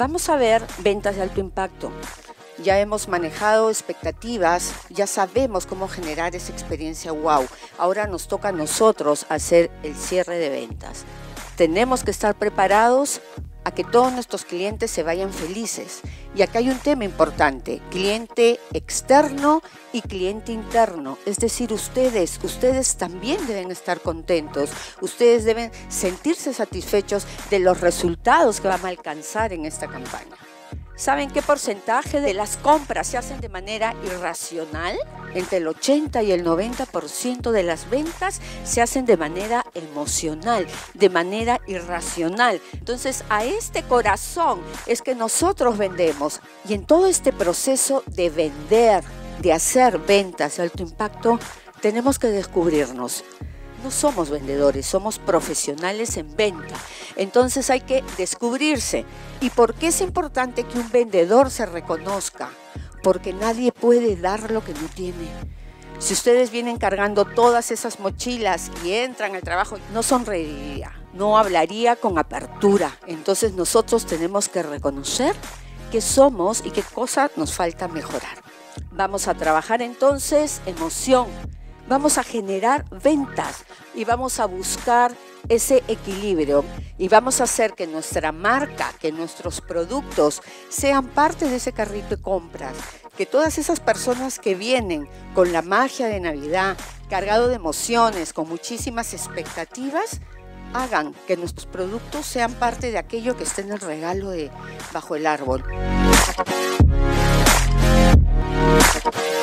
Vamos a ver ventas de alto impacto. Ya hemos manejado expectativas, ya sabemos cómo generar esa experiencia wow. Ahora nos toca a nosotros hacer el cierre de ventas. Tenemos que estar preparados a que todos nuestros clientes se vayan felices. Y acá hay un tema importante, cliente externo y cliente interno. Es decir, ustedes también deben estar contentos, ustedes deben sentirse satisfechos de los resultados que van a alcanzar en esta campaña. ¿Saben qué porcentaje de las compras se hacen de manera irracional? Entre el 80 y el 90% de las ventas se hacen de manera emocional, de manera irracional. Entonces, a este corazón es que nosotros vendemos. Y en todo este proceso de vender, de hacer ventas de alto impacto, tenemos que descubrirnos. No somos vendedores, somos profesionales en venta. Entonces hay que descubrirse. ¿Y por qué es importante que un vendedor se reconozca? Porque nadie puede dar lo que no tiene. Si ustedes vienen cargando todas esas mochilas y entran al trabajo, no sonreiría, no hablaría con apertura. Entonces nosotros tenemos que reconocer qué somos y qué cosa nos falta mejorar. Vamos a trabajar entonces emoción. Vamos a generar ventas y vamos a buscar ese equilibrio y vamos a hacer que nuestra marca, que nuestros productos sean parte de ese carrito de compras, que todas esas personas que vienen con la magia de Navidad, cargado de emociones, con muchísimas expectativas, hagan que nuestros productos sean parte de aquello que esté en el regalo de bajo el árbol.